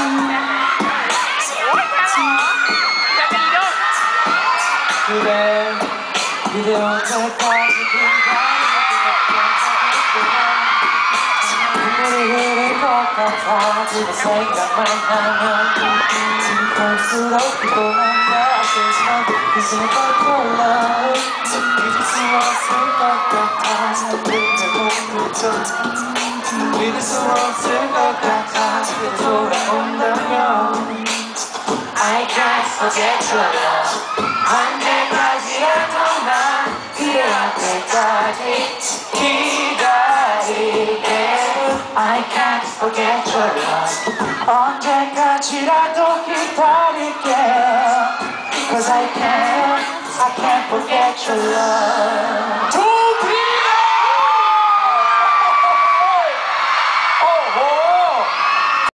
그대 언제까지 눈물이 흐를 것 같아 지금 생각만 하면 볼수록 피곤한 나 그지는 걸 잊을 수 없을 것 같아 믿을 수 없을 것 같아 그대 돌아온다면 I can't forget your love 언제까지라도 난 그대 앞에까지 기다릴게 I can't forget your love 언제까지라도 기다릴게 Cause I can't forget your love